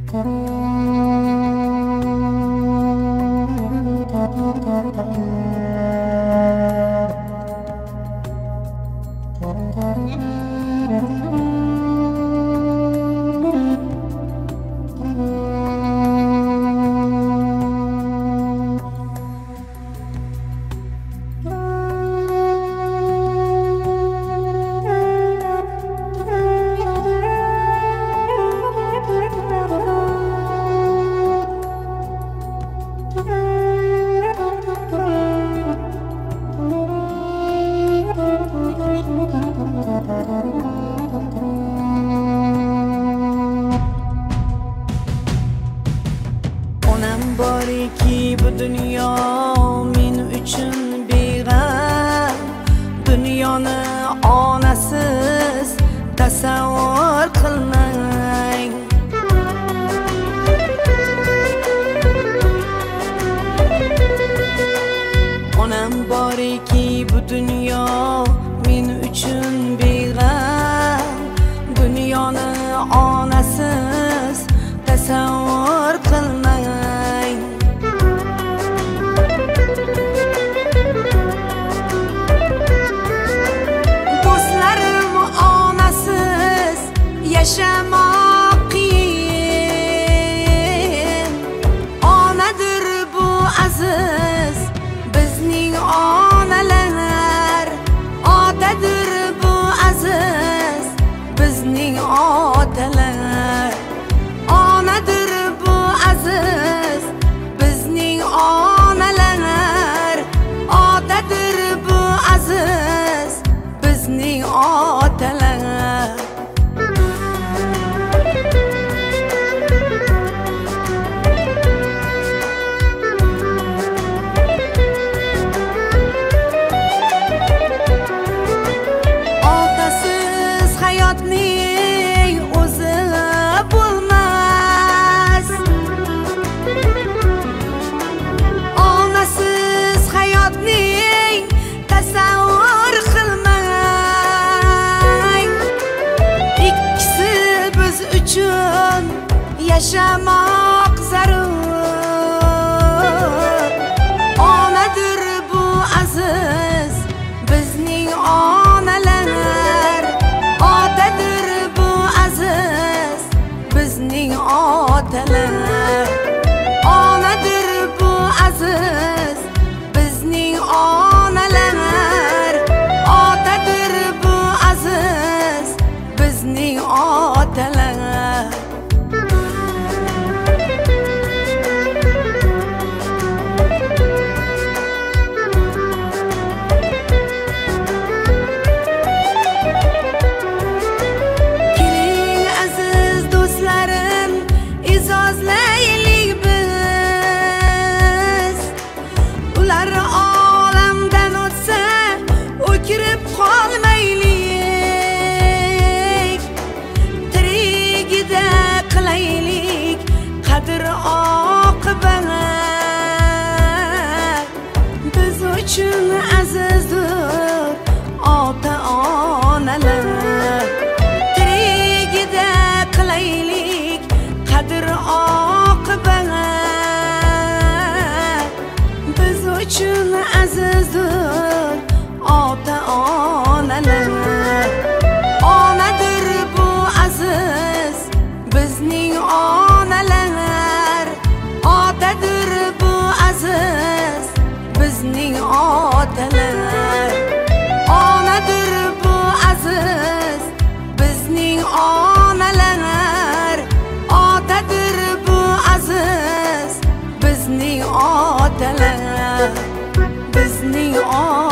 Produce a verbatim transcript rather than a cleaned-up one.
Onam boriki bu dunyo men uchun beg'am. Dunyoni onasiz tasavvur qilmang. Onam boriki bu dunyo men uchun beg'am. Dunyoni onasiz tasavvur qilmang. Do'stlarim onasiz yashamoq qiyin. Onadir bu aziz bizning onalar. Otadir bu aziz bizning otalar. Onadir bu aziz bizning onalar. Otadir bu aziz bizning otalar. Otasiz hayotning o'zi bo'lmas. Onasiz hayotning tasavvur qilmang. Ikkisi biz uchun yashamoq zarur. Onadir bu aziz bizning onalar. Otadir bu aziz bizning otalar. Onadir bu aziz bizning onalar. Otadir bu aziz bizning otalar. Keling aziz do'stlarim, izozlaylik biz. Ular olamdan o'tsa o'kirib qolmaylik. Tirigida qilaylik qadr oqibat. Biz uchun azizdir ota-onalar. Tirigida qilaylik qadr oqibat. Biz uchun azizdir ota-onalar. Onadir bu aziz bizning onalar. Otadir bu aziz bizning otalar. Onadir bu aziz bizning onalar. Otadir bu aziz bizning otalar. Bizning otalar.